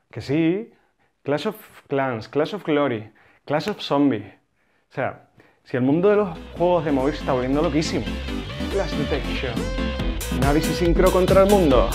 Que sí, Clash of Clans, Clash of Glory, Clash of Zombies. O sea, si el mundo de los juegos de móvil se está volviendo loquísimo. Clash Detection. Navis y Syncro contra el mundo.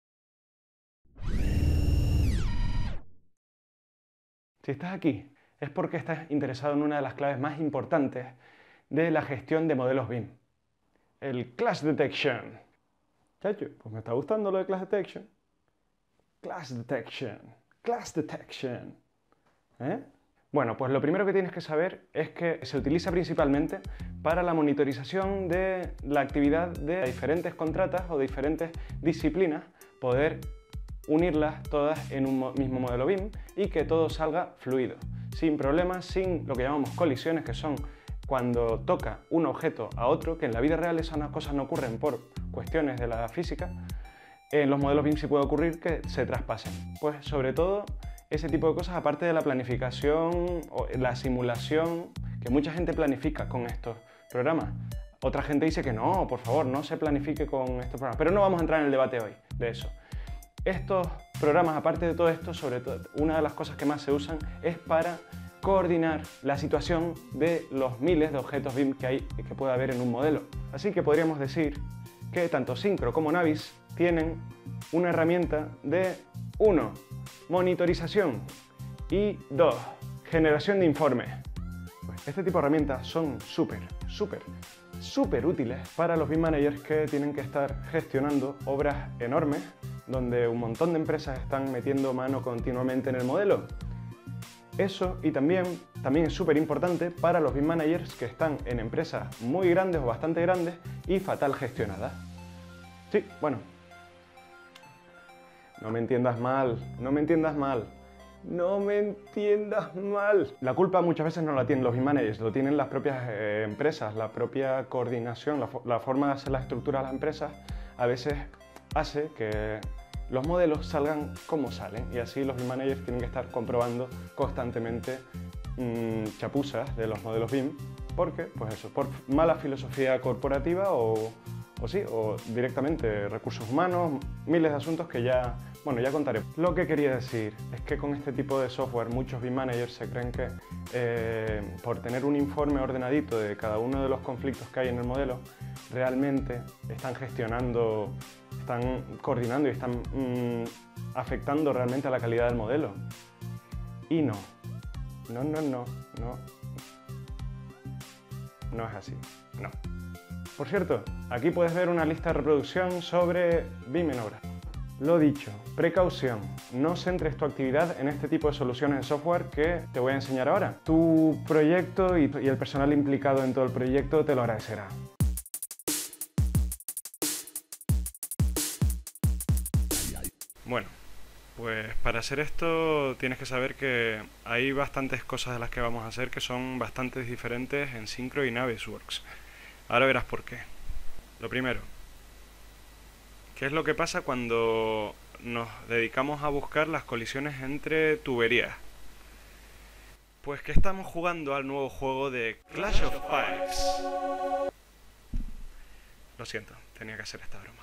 Si estás aquí, es porque estás interesado en una de las claves más importantes de la gestión de modelos BIM. El Clash Detection. Chacho, pues me está gustando lo de Clash Detection. Clash Detection. Clash Detection. ¿Eh? Bueno, pues lo primero que tienes que saber es que se utiliza principalmente para la monitorización de la actividad de diferentes contratas o de diferentes disciplinas, poder unirlas todas en un mismo modelo BIM y que todo salga fluido, sin problemas, sin lo que llamamos colisiones, que son cuando toca un objeto a otro, que en la vida real esas cosas no ocurren por cuestiones de la física. En los modelos BIM sí puede ocurrir que se traspasen. Pues sobre todo ese tipo de cosas, aparte de la planificación o la simulación, que mucha gente planifica con estos programas. Otra gente dice que no, por favor, no se planifique con estos programas. Pero no vamos a entrar en el debate hoy de eso. Estos programas, aparte de todo esto, sobre todo, una de las cosas que más se usan es para coordinar la situación de los miles de objetos BIM que puede haber en un modelo. Así que podríamos decir que tanto Syncro como Navis tienen una herramienta de 1. Monitorización y 2. Generación de informes. Pues este tipo de herramientas son súper útiles para los BIM managers que tienen que estar gestionando obras enormes donde un montón de empresas están metiendo mano continuamente en el modelo. Eso y también es súper importante para los BIM managers que están en empresas muy grandes o bastante grandes y fatal gestionadas. Sí, bueno. No me entiendas mal, no me entiendas mal. No me entiendas mal. La culpa muchas veces no la tienen los BIM managers, lo tienen las propias empresas, la propia coordinación, la forma de hacer la estructura de las empresas a veces hace que los modelos salgan como salen y así los BIM managers tienen que estar comprobando constantemente chapuzas de los modelos BIM porque, pues eso, por mala filosofía corporativa o directamente recursos humanos, miles de asuntos que ya contaré. Lo que quería decir es que con este tipo de software muchos BIM managers se creen que por tener un informe ordenadito de cada uno de los conflictos que hay en el modelo, realmente están gestionando, están coordinando y están afectando realmente a la calidad del modelo. Y no. No es así, no. Por cierto, aquí puedes ver una lista de reproducción sobre BIM en obra. Lo dicho, precaución, no centres tu actividad en este tipo de soluciones de software que te voy a enseñar ahora. Tu proyecto y el personal implicado en todo el proyecto te lo agradecerá. Bueno, pues para hacer esto tienes que saber que hay bastantes cosas de las que vamos a hacer que son bastante diferentes en Syncro y Navisworks. Ahora verás por qué. Lo primero, ¿qué es lo que pasa cuando nos dedicamos a buscar las colisiones entre tuberías? Pues que estamos jugando al nuevo juego de Clash of Pipes. Lo siento, tenía que hacer esta broma.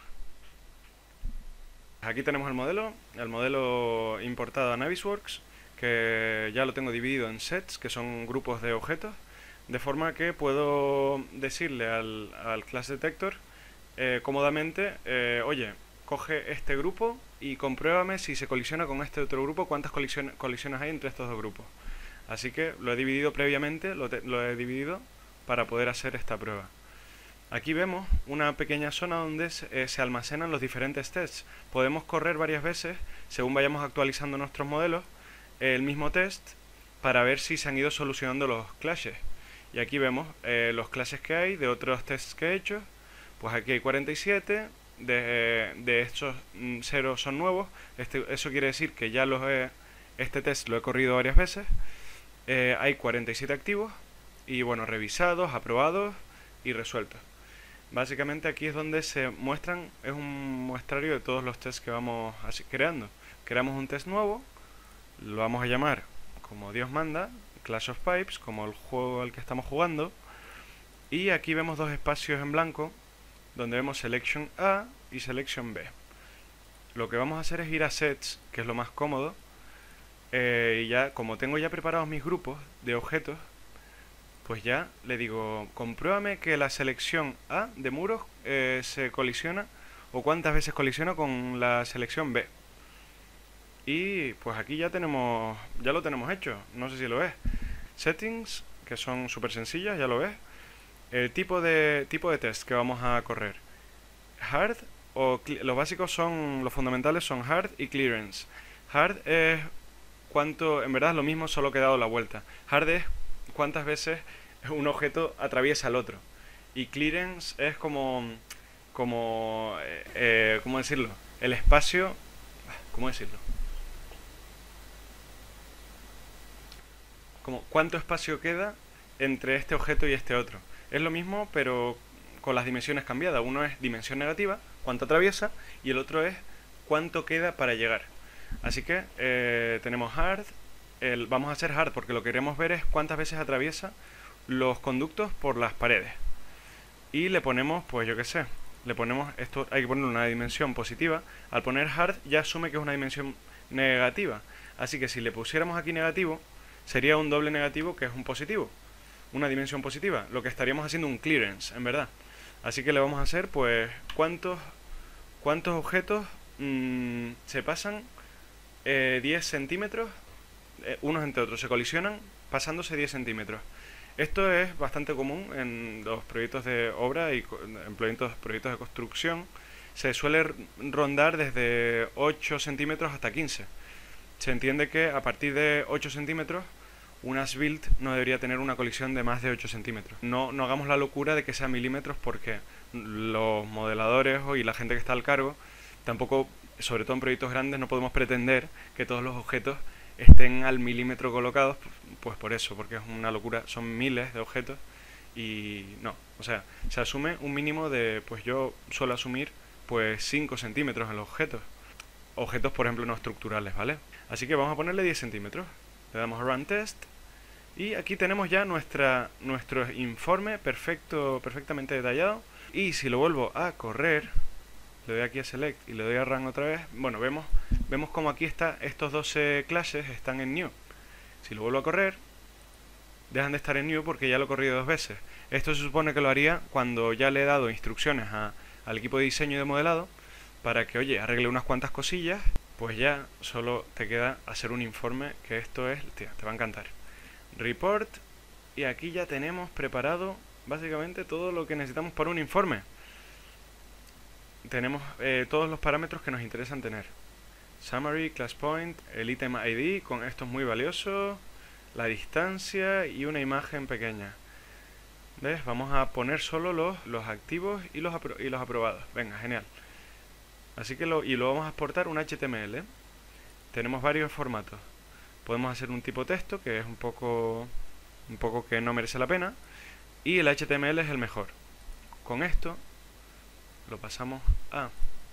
Aquí tenemos el modelo importado a Navisworks, que ya lo tengo dividido en sets, que son grupos de objetos, de forma que puedo decirle al Clash Detector cómodamente, oye, coge este grupo y compruébame si se colisiona con este otro grupo, cuántas colisiones hay entre estos dos grupos. Así que lo he dividido previamente, lo he dividido para poder hacer esta prueba. Aquí vemos una pequeña zona donde se almacenan los diferentes tests. Podemos correr varias veces, según vayamos actualizando nuestros modelos, el mismo test para ver si se han ido solucionando los clashes. Y aquí vemos los clashes que hay de otros tests que he hecho. Pues aquí hay 47, de estos 0 son nuevos. Eso quiere decir que ya este test lo he corrido varias veces. Hay 47 activos y bueno, revisados, aprobados y resueltos. Básicamente aquí es donde se muestran, es un muestrario de todos los tests que vamos creando. Creamos un test nuevo, lo vamos a llamar como Dios manda, Clash of Pipes, como el juego al que estamos jugando. Y aquí vemos dos espacios en blanco, donde vemos Selection A y Selection B. Lo que vamos a hacer es ir a Sets, que es lo más cómodo, y ya, como tengo ya preparados mis grupos de objetos, pues ya le digo, compruébame que la selección A de muros se colisiona, o cuántas veces colisiona con la selección B. Y pues aquí ya lo tenemos hecho, no sé si lo ves. Settings, que son súper sencillas, ya lo ves. El tipo de test que vamos a correr. Hard, los básicos son, los fundamentales son hard y clearance. Hard es cuánto, en verdad es lo mismo, solo que he dado la vuelta. Hard es cuántas veces un objeto atraviesa al otro. Y clearance es ¿cómo decirlo? El espacio, ¿cómo decirlo? Como cuánto espacio queda entre este objeto y este otro. Es lo mismo, pero con las dimensiones cambiadas. Uno es dimensión negativa, cuánto atraviesa, y el otro es cuánto queda para llegar. Así que tenemos hard, vamos a hacer hard porque lo que queremos ver es cuántas veces atraviesa los conductos por las paredes. Y le ponemos, pues yo qué sé, le ponemos esto, hay que ponerle una dimensión positiva. Al poner hard ya asume que es una dimensión negativa. Así que si le pusiéramos aquí negativo, sería un doble negativo que es un positivo, una dimensión positiva, lo que estaríamos haciendo un clearance, en verdad. Así que le vamos a hacer, pues, cuántos objetos se pasan 10 centímetros unos entre otros, se colisionan pasándose 10 centímetros. Esto es bastante común en los proyectos de obra y en proyectos de construcción. Se suele rondar desde 8 centímetros hasta 15. Se entiende que a partir de 8 centímetros un as-built no debería tener una colisión de más de 8 centímetros. No hagamos la locura de que sea milímetros porque los modeladores y la gente que está al cargo tampoco, sobre todo en proyectos grandes, no podemos pretender que todos los objetos estén al milímetro colocados, pues por eso, porque es una locura, son miles de objetos y no, o sea, se asume un mínimo de, pues yo suelo asumir pues 5 centímetros en los objetos por ejemplo no estructurales, ¿vale? Así que vamos a ponerle 10 centímetros, le damos a Run Test y aquí tenemos ya nuestro informe perfectamente detallado. Y si lo vuelvo a correr, le doy aquí a Select y le doy a Run otra vez, bueno, vemos como aquí estos 12 clashes están en New. Si lo vuelvo a correr, dejan de estar en New porque ya lo he corrido 2 veces. Esto se supone que lo haría cuando ya le he dado instrucciones al equipo de diseño y de modelado para que, oye, arregle unas cuantas cosillas, pues ya solo te queda hacer un informe, que esto es, tío, te va a encantar. Report, y aquí ya tenemos preparado básicamente todo lo que necesitamos para un informe. Tenemos todos los parámetros que nos interesan tener. Summary, Class Point, el Item ID, con esto es muy valioso, la distancia y una imagen pequeña. ¿Ves? Vamos a poner solo los activos y los aprobados. Venga, genial. Así que lo vamos a exportar un HTML. Tenemos varios formatos. Podemos hacer un tipo texto, que es un poco que no merece la pena, y el HTML es el mejor. Con esto lo pasamos a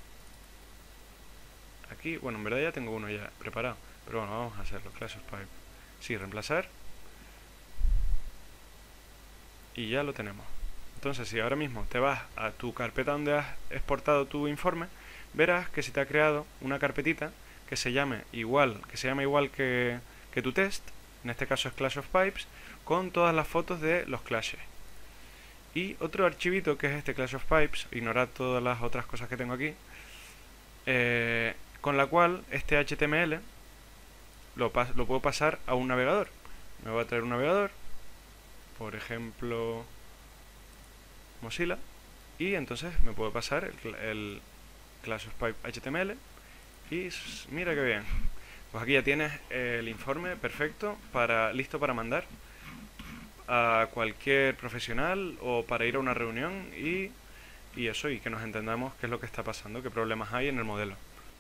aquí. Bueno, en verdad ya tengo uno ya preparado, pero bueno, vamos a hacerlo. Clash of Pipe. Sí, reemplazar. Y ya lo tenemos. Entonces, si ahora mismo te vas a tu carpeta donde has exportado tu informe, verás que se te ha creado una carpetita que se llama igual que tu test, en este caso es Clash of Pipes, con todas las fotos de los clashes. Y otro archivito que es este Clash of Pipes, ignorad todas las otras cosas que tengo aquí, con la cual este HTML lo puedo pasar a un navegador. Me voy a traer un navegador, por ejemplo Mozilla, y entonces me puedo pasar el Clash of Pipe HTML y mira qué bien. Pues aquí ya tienes el informe perfecto, listo para mandar a cualquier profesional o para ir a una reunión y eso, y que nos entendamos qué es lo que está pasando, qué problemas hay en el modelo.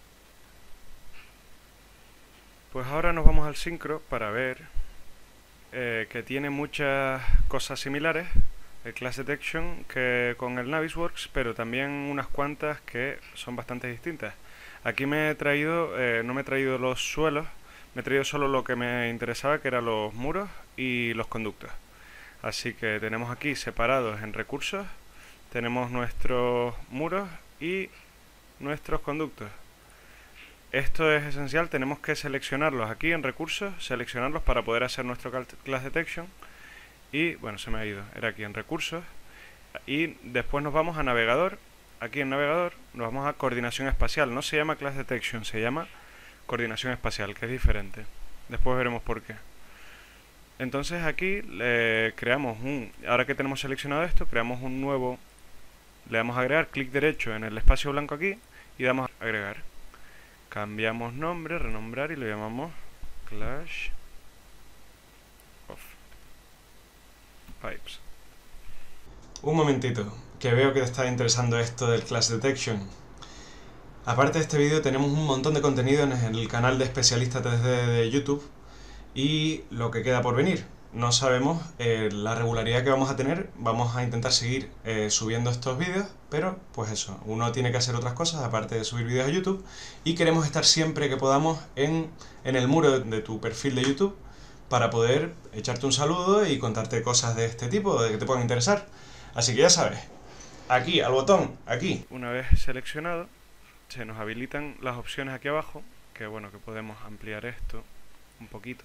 Pues ahora nos vamos al Syncro para ver que tiene muchas cosas similares el Clash Detection que con el Navisworks, pero también unas cuantas que son bastante distintas. Aquí no me he traído los suelos, me he traído solo lo que me interesaba, que eran los muros y los conductos. Así que tenemos aquí separados en recursos, tenemos nuestros muros y nuestros conductos. Esto es esencial, tenemos que seleccionarlos aquí en recursos, seleccionarlos para poder hacer nuestro class detection. Y bueno, se me ha ido, era aquí en recursos. Y después nos vamos a navegador. Aquí en navegador nos vamos a coordinación espacial. No se llama class detection, se llama coordinación espacial, que es diferente. Después veremos por qué. Entonces aquí creamos ahora que tenemos seleccionado esto, creamos un nuevo, le damos a agregar, clic derecho en el espacio blanco aquí y damos a agregar. Cambiamos nombre, renombrar y lo llamamos Clash of Pipes. Un momentito, que veo que te está interesando esto del Clash Detection. Aparte de este vídeo tenemos un montón de contenido en el canal de Especialista 3D de YouTube y lo que queda por venir. No sabemos la regularidad que vamos a tener, vamos a intentar seguir subiendo estos vídeos, pero pues eso, uno tiene que hacer otras cosas aparte de subir vídeos a YouTube y queremos estar siempre que podamos en el muro de tu perfil de YouTube para poder echarte un saludo y contarte cosas de este tipo, de que te puedan interesar. Así que ya sabes, aquí, al botón, aquí. Una vez seleccionado, se nos habilitan las opciones aquí abajo, que bueno, que podemos ampliar esto un poquito.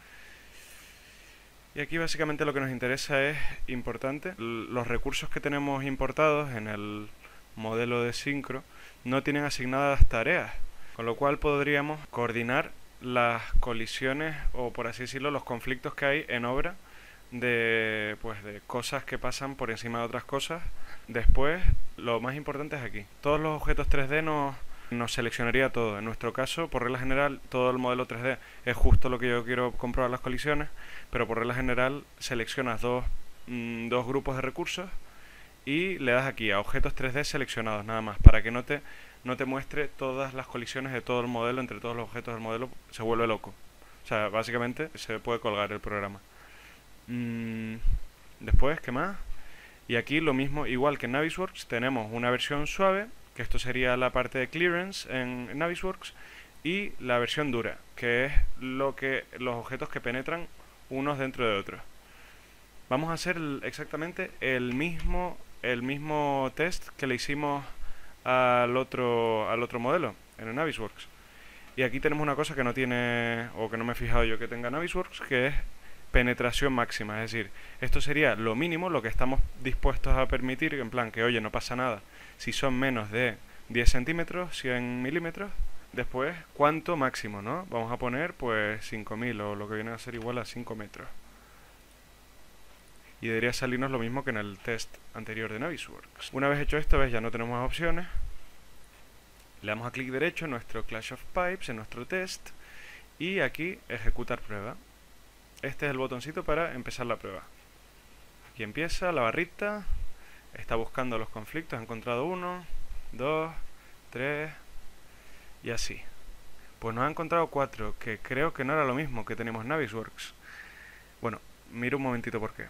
Y aquí básicamente lo que nos interesa es importante. Los recursos que tenemos importados en el modelo de sincro no tienen asignadas tareas, con lo cual podríamos coordinar las colisiones o, por así decirlo, los conflictos que hay en obra de cosas que pasan por encima de otras cosas. Después, lo más importante es aquí. Todos los objetos 3D nos seleccionaría todo. En nuestro caso, por regla general, todo el modelo 3D es justo lo que yo quiero comprobar las colisiones, pero por regla general seleccionas dos grupos de recursos y le das aquí a objetos 3D seleccionados nada más, para que no te muestre todas las colisiones de todo el modelo entre todos los objetos del modelo. Se vuelve loco. O sea, básicamente se puede colgar el programa. Después, ¿qué más? Y aquí lo mismo, igual que en Navisworks, tenemos una versión suave, que esto sería la parte de clearance en Navisworks, y la versión dura, que es los objetos que penetran unos dentro de otros. Vamos a hacer exactamente el mismo test que le hicimos al otro modelo en el Navisworks. Y aquí tenemos una cosa que no tiene, o que no me he fijado yo que tenga Navisworks, que es penetración máxima. Es decir, esto sería lo mínimo, lo que estamos dispuestos a permitir, en plan que, oye, no pasa nada si son menos de 10 centímetros, 100 milímetros. Después, ¿cuánto máximo, no? Vamos a poner, pues, 5000, o lo que viene a ser igual a 5 metros. Y debería salirnos lo mismo que en el test anterior de Navisworks. Una vez hecho esto, ves, ya no tenemos más opciones. Le damos a clic derecho en nuestro Clash of Pipes, en nuestro test, y aquí, ejecutar prueba. Este es el botoncito para empezar la prueba. Aquí empieza la barrita, está buscando los conflictos, ha encontrado 1, 2, 3 y así. Pues nos ha encontrado 4, que creo que no era lo mismo que tenemos en Navisworks. Bueno, miro un momentito por qué.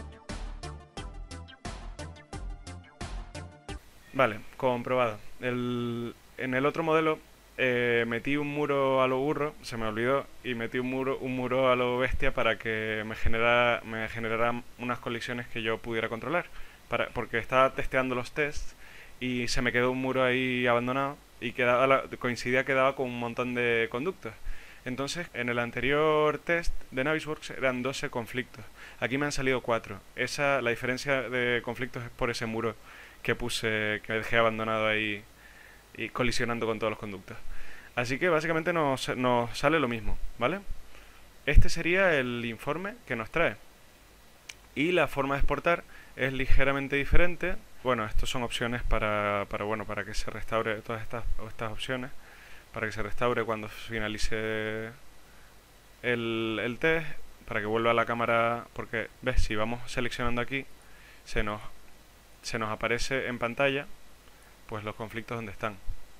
Vale, comprobado. En el otro modelo metí un muro a lo burro, se me olvidó, y metí un muro a lo bestia para que me generara unas colisiones que yo pudiera controlar. Porque estaba testeando los tests y se me quedó un muro ahí abandonado y coincidía que daba con un montón de conductos. Entonces, en el anterior test de Navisworks eran 12 conflictos. Aquí me han salido 4. La diferencia de conflictos es por ese muro que dejé abandonado ahí y colisionando con todos los conductos. Así que básicamente nos sale lo mismo, ¿vale? Este sería el informe que nos trae. Y la forma de exportar es ligeramente diferente. Bueno, estas son opciones para que se restaure todas estas opciones, para que se restaure cuando finalice el test, para que vuelva a la cámara, porque ves, si vamos seleccionando aquí, se nos aparece en pantalla pues los conflictos donde están.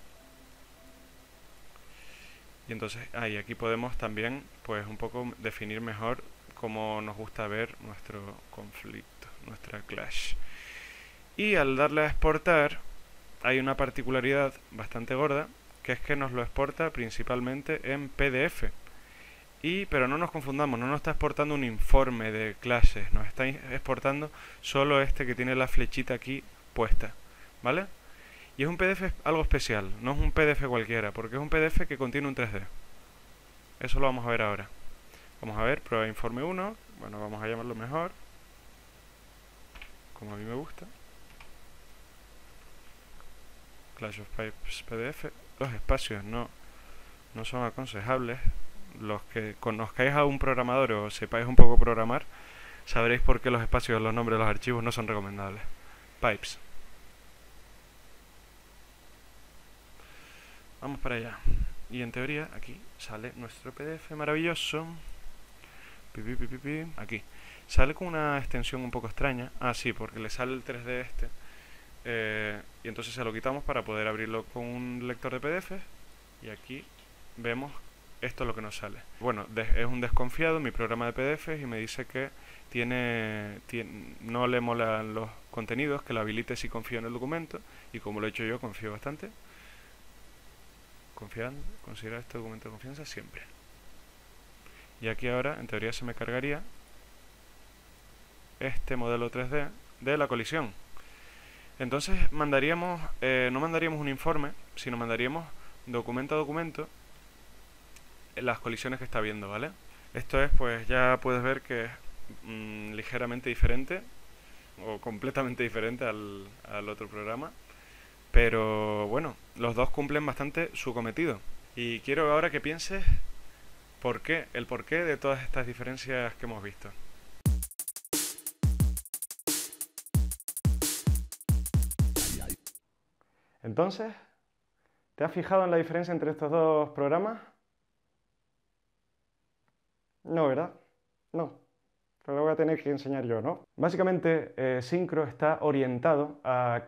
Y entonces aquí podemos también pues un poco definir mejor cómo nos gusta ver nuestro conflicto, nuestra clash. Y al darle a exportar hay una particularidad bastante gorda, que es que nos lo exporta principalmente en PDF. Pero no nos confundamos, no nos está exportando un informe de clashes, nos está exportando solo este que tiene la flechita aquí puesta, ¿vale? Y es un PDF algo especial, no es un PDF cualquiera, porque es un PDF que contiene un 3D. Eso lo vamos a ver ahora. Vamos a ver, prueba de informe 1, bueno, vamos a llamarlo mejor, como a mí me gusta. Clash of Pipes PDF. Los espacios no son aconsejables. Los que conozcáis a un programador o sepáis un poco programar, sabréis por qué los espacios, los nombres de los archivos no son recomendables. Pipes. Vamos para allá. Y en teoría aquí sale nuestro PDF maravilloso. Aquí. Sale con una extensión un poco extraña. Ah, sí, porque le sale el 3D este. Y entonces se lo quitamos para poder abrirlo con un lector de PDF. Y aquí vemos esto es lo que nos sale. Bueno, es un desconfiado mi programa de PDFs y me dice que no le molan los contenidos, que lo habilite si confío en el documento. Y como lo he hecho yo, confío bastante. Considera este documento de confianza siempre. Y aquí ahora, en teoría, se me cargaría este modelo 3D de la colisión. Entonces no mandaríamos un informe, sino mandaríamos documento a documento las colisiones que está viendo, ¿vale? Esto es, pues ya puedes ver que es ligeramente diferente o completamente diferente al otro programa. Pero bueno, los dos cumplen bastante su cometido. Y quiero ahora que pienses el porqué de todas estas diferencias que hemos visto. Entonces, ¿te has fijado en la diferencia entre estos dos programas? No, ¿verdad? No. Pero lo voy a tener que enseñar yo, ¿no? Básicamente, Syncro está orientado a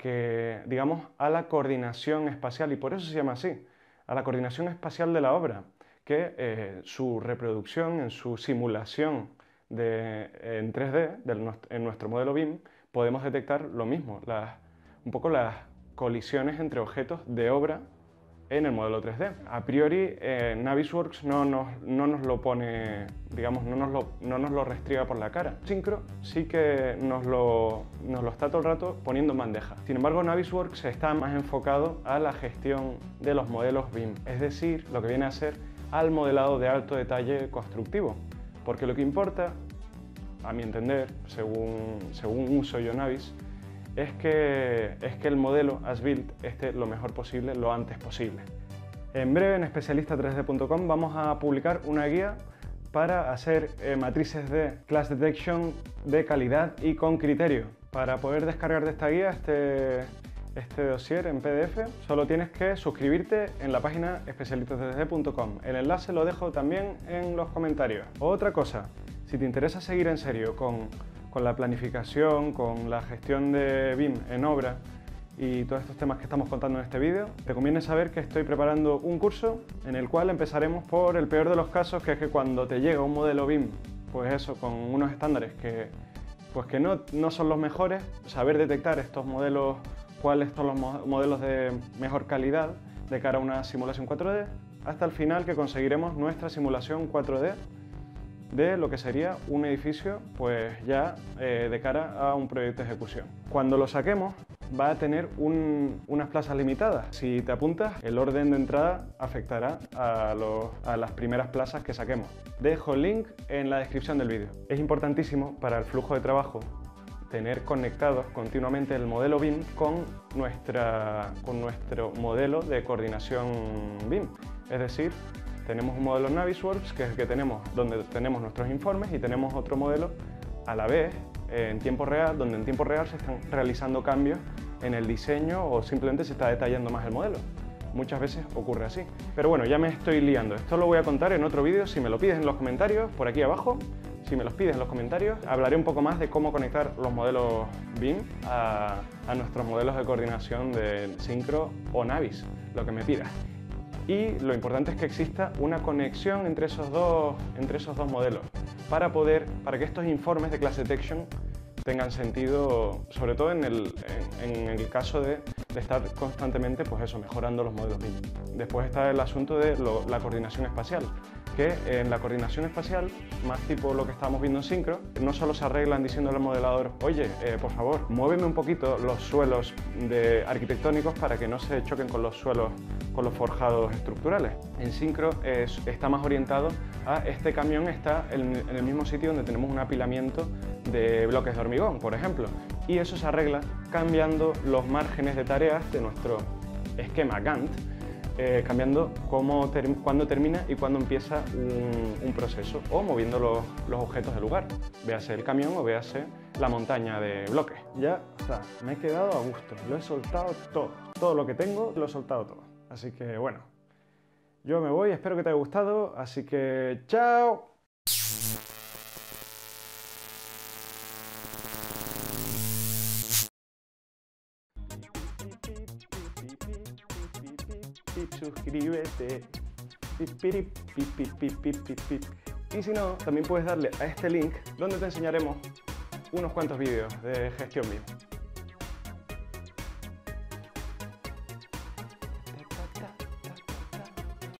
a la coordinación espacial, y por eso se llama así, a la coordinación espacial de la obra, que su reproducción, en su simulación en 3D, en nuestro modelo BIM, podemos detectar lo mismo, un poco las colisiones entre objetos de obra en el modelo 3D. A priori, Navisworks no nos lo pone, no nos lo restriega por la cara. Syncro sí que nos lo está todo el rato poniendo en bandeja. Sin embargo, Navisworks está más enfocado a la gestión de los modelos BIM, es decir, lo que viene a ser al modelado de alto detalle constructivo. Porque lo que importa, a mi entender, según uso yo Navis, es que el modelo as built esté lo mejor posible, lo antes posible. En breve en especialista3d.com vamos a publicar una guía para hacer matrices de Clash Detection de calidad y con criterio. Para poder descargar de esta guía este dossier en PDF, solo tienes que suscribirte en la página especialista3d.com. El enlace lo dejo también en los comentarios. Otra cosa, si te interesa seguir en serio con la planificación, con la gestión de BIM en obra y todos estos temas que estamos contando en este vídeo, te conviene saber que estoy preparando un curso en el cual empezaremos por el peor de los casos, que es que cuando te llega un modelo BIM, pues eso, con unos estándares que no son los mejores, saber detectar estos modelos, cuáles son los modelos de mejor calidad de cara a una simulación 4D, hasta el final que conseguiremos nuestra simulación 4D de lo que sería un edificio, pues ya de cara a un proyecto de ejecución. Cuando lo saquemos va a tener unas plazas limitadas. Si te apuntas, el orden de entrada afectará a las primeras plazas que saquemos. Dejo el link en la descripción del vídeo. Es importantísimo para el flujo de trabajo tener conectados continuamente el modelo BIM con nuestro modelo de coordinación BIM. Es decir, tenemos un modelo Navisworks, que es el que tenemos, donde tenemos nuestros informes, y tenemos otro modelo a la vez, en tiempo real, donde en tiempo real se están realizando cambios en el diseño o simplemente se está detallando más el modelo. Muchas veces ocurre así. Pero bueno, ya me estoy liando. Esto lo voy a contar en otro vídeo. Si me lo pides en los comentarios, por aquí abajo, si me los pides en los comentarios, hablaré un poco más de cómo conectar los modelos BIM a nuestros modelos de coordinación de Syncro o Navis, lo que me pidas. Y lo importante es que exista una conexión entre esos dos modelos para que estos informes de Clash Detection tengan sentido, sobre todo en el caso de estar constantemente, pues eso, mejorando los modelos BIM. Después está el asunto de la coordinación espacial, que en la coordinación espacial, más tipo lo que estábamos viendo en Syncro, no solo se arreglan diciéndole al modelador, oye, por favor, muéveme un poquito los suelos arquitectónicos para que no se choquen con los suelos, con los forjados estructurales. En Syncro está más orientado a este camión está en el mismo sitio donde tenemos un apilamiento de bloques de hormigón, por ejemplo, y eso se arregla cambiando los márgenes de tareas de nuestro esquema Gantt, cambiando cuándo termina y cuándo empieza un proceso, o moviendo los objetos del lugar, véase el camión o véase la montaña de bloques. Ya está, me he quedado a gusto, lo he soltado todo lo que tengo lo he soltado todo. Así que bueno, yo me voy, espero que te haya gustado, así que ¡chao! Suscríbete. Y si no, también puedes darle a este link donde te enseñaremos unos cuantos vídeos de gestión BIM.